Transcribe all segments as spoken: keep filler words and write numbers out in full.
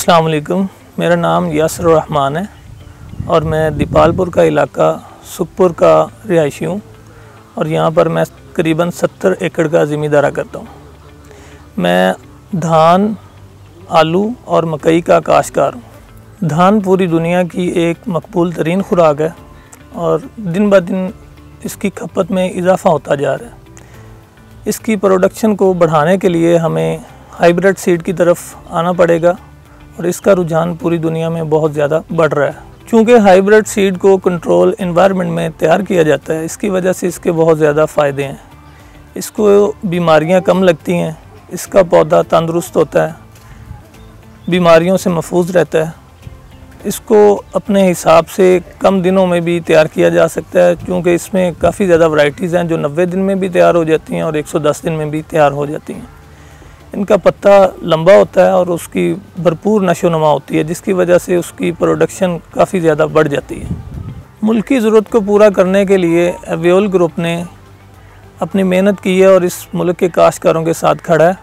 अस्सलाम वालेकुम, मेरा नाम यासिर रहमान है और मैं दीपालपुर का इलाका सुखपुर का रिहायशी हूँ और यहाँ पर मैं करीबन सत्तर एकड़ का ज़मींदारा करता हूँ। मैं धान, आलू और मकई का काश्तकार हूँ। धान पूरी दुनिया की एक मकबूल तरीन खुराक है और दिन ब दिन इसकी खपत में इजाफ़ा होता जा रहा है। इसकी प्रोडक्शन को बढ़ाने के लिए हमें हाइब्रिड सीड की तरफ आना पड़ेगा और इसका रुझान पूरी दुनिया में बहुत ज़्यादा बढ़ रहा है। चूँकि हाइब्रिड सीड को कंट्रोल एनवायरनमेंट में तैयार किया जाता है, इसकी वजह से इसके बहुत ज़्यादा फ़ायदे हैं। इसको बीमारियां कम लगती हैं, इसका पौधा तंदुरुस्त होता है, बीमारियों से महफूज रहता है। इसको अपने हिसाब से कम दिनों में भी तैयार किया जा सकता है, क्योंकि इसमें काफ़ी ज़्यादा वैरायटीज़ हैं जो नब्बे दिन में भी तैयार हो जाती हैं और एक सौ दस दिन में भी तैयार हो जाती हैं। इनका पत्ता लंबा होता है और उसकी भरपूर नशोनुमा होती है, जिसकी वजह से उसकी प्रोडक्शन काफ़ी ज़्यादा बढ़ जाती है। मुल्क की ज़रूरत को पूरा करने के लिए एवियोल ग्रुप ने अपनी मेहनत की है और इस मुल्क के काश्तकारों के साथ खड़ा है।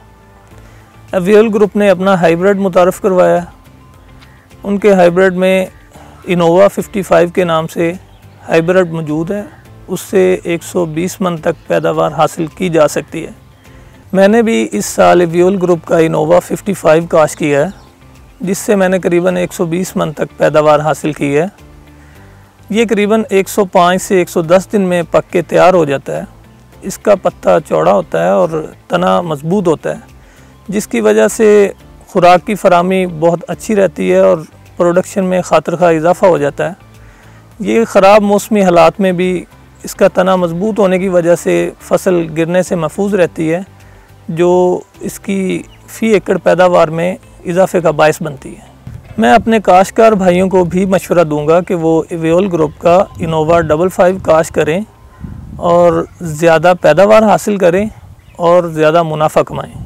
एवियोल ग्रुप ने अपना हाइब्रिड मुतारफ़ करवाया है। उनके हाइब्रिड में इनोवा पचपन के नाम से हाइब्रिड मौजूद है, उससे एक सौ बीस मन तक पैदावार हासिल की जा सकती है। मैंने भी इस साल एवियोल ग्रुप का इनोवा पचपन काश्त किया है, जिससे मैंने करीबन एक सौ बीस मन तक पैदावार हासिल की है। ये करीबन एक सौ पाँच से एक सौ दस दिन में पक के तैयार हो जाता है। इसका पत्ता चौड़ा होता है और तना मजबूत होता है, जिसकी वजह से खुराक की फरामी बहुत अच्छी रहती है और प्रोडक्शन में खातिर खा इजाफ़ा हो जाता है। ये ख़राब मौसमी हालात में भी इसका तना मजबूत होने की वजह से फसल गिरने से महफूज रहती है, जो इसकी फ़ी एकड़ पैदावार में इजाफे का बायस बनती है। मैं अपने काश्तकार भाइयों को भी मशवरा दूंगा कि वो एवियोल ग्रुप का इनोवा डबल फाइव काश्त करें और ज़्यादा पैदावार हासिल करें और ज़्यादा मुनाफा कमाएं।